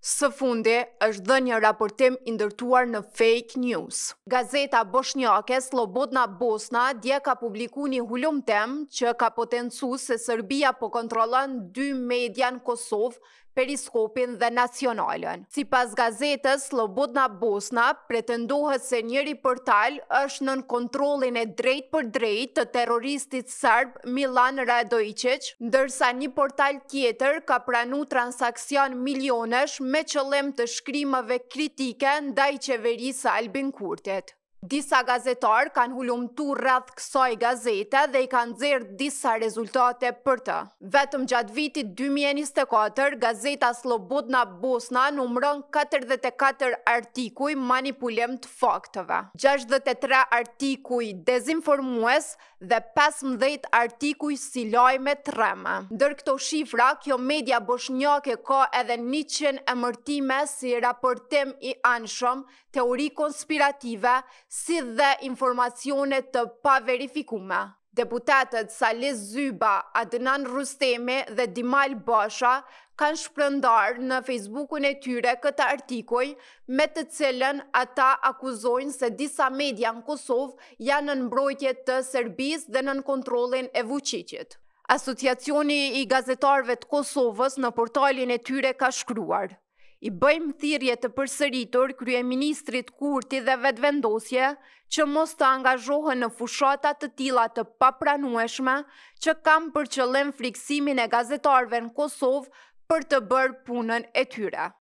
Së fundi është dhënë një raportim i ndërtuar në fake news. Gazeta bosnjake Slobodna Bosna dje ka publikuar një hulumtim që ka potencu se Serbia po kontrollon dy media në Kosovë, Periskopin dhe Nacionalen. Sipas gazetës Slobodna Bosna, pretendohet se njëri portal është nën kontrollin e drejt për drejt të terroristit serb Milan Radojičić, ndërsa një portal tjetër ka pranuar transakcion milionesh me qëllim të shkrimeve kritike ndaj qeverisë së Albin Kurtit. Disa gazetarë kanë hulumtuar rreth kësaj gazete dhe i kanë nxjerrë disa rezultate për të. Vetëm gjatë vitit 2024, gazeta Slobodna Bosna numëron 44 artikuj manipulim të fakteve, 63 artikuj dezinformues dhe 15 artikuj si lajme të rreme. Ndër këto shifra, kjo media bosnjake ka edhe 100 emërtime si raportim i anshëm, teori konspirative, si dhe informacione të paverifikume. Deputetët Salih Zyba, Adnan Rustemi dhe Dimal Basha kanë shpërndar në Facebookun e tyre këtë artikuj me të cilën ata akuzojnë se disa media në Kosovë janë në mbrojtje të Serbisë dhe nën kontrollin e Vučićit. Asociacioni i gazetarëve të Kosovës në portalin e tyre ka shkruar: I bëjmë thirrje të përsëritur kryeministrit Kurti dhe vetëvendosje që mos të angazhohen në fushata të tilla të papranueshme që kanë për qëllim friksimin e gazetarëve në Kosovë për të bërë punën e tyre.